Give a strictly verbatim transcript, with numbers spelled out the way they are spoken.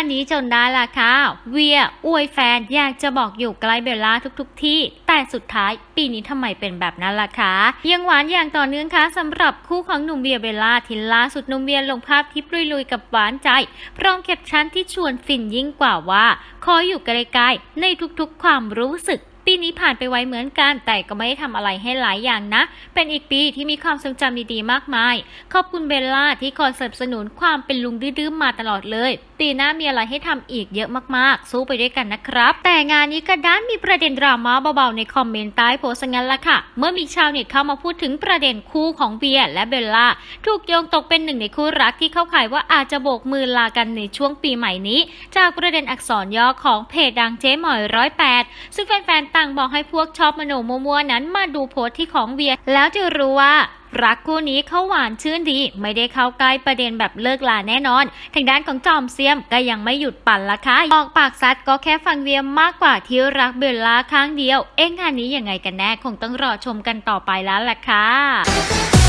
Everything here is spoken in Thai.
านนี้จนได้ละค่ะเวียอวยแฟนอยากจะบอกอยู่ใกล้เบลล่าทุกๆที่แต่สุดท้ายปีนี้ทำไมเป็นแบบนั้นล่ะคะยังหวานอย่างต่อเนื่องค่ะสำหรับคู่ของหนุ่มเวียเบลล่าที่ล่าสุดหนุ่มเวียลงภาพทริปลุยๆกับหวานใจพร้อมแคปชั่นที่ชวนฟินยิ่งกว่าว่าขออยู่ใกล้ๆในทุกๆความรู้สึกปีนี้ผ่านไปไวเหมือนกันแต่ก็ไม่ได้ทำอะไรให้หลายอย่างนะเป็นอีกปีที่มีความทรงจำดีๆมากมายขอบคุณเบลล่าที่คอยสนับสนุนความเป็นลุงดื้อๆมาตลอดเลยปีหน้ามีอะไรให้ทำอีกเยอะมากๆสู้ไปด้วยกันนะครับแต่งานนี้ก็ด้านมีประเด็นดราม่าเบาๆในคอมเมนต์ใต้โพสต์งั้นละค่ะเมื่อมีชาวเน็ตเข้ามาพูดถึงประเด็นคู่ของเวียและเบลล่าถูกโยงตกเป็นหนึ่งในคู่รักที่เข้าข่ายว่าอาจจะโบกมือลากันในช่วงปีใหม่นี้จากประเด็นอักษรย่อของเพจดังเจ๊หมอยร้อยแปดซึ่งแฟนๆต่างบอกให้พวกชอบมโนมัวๆนั้นมาดูโพสต์ที่ของเวียแล้วจะรู้ว่ารักคู่นี้เขาหวานชื่นดีไม่ได้เข้าใกล้ประเด็นแบบเลิกลาแน่นอนทางด้านของจอมเซียมก็ยังไม่หยุดปั่นละค่ะออกปากซัดก็แค่ฟังเวียมากกว่าที่รักเบลล่าข้างเดียวเอ๊ะงานนี้ยังไงกันแน่คงต้องรอชมกันต่อไปแล้วล่ะค่ะ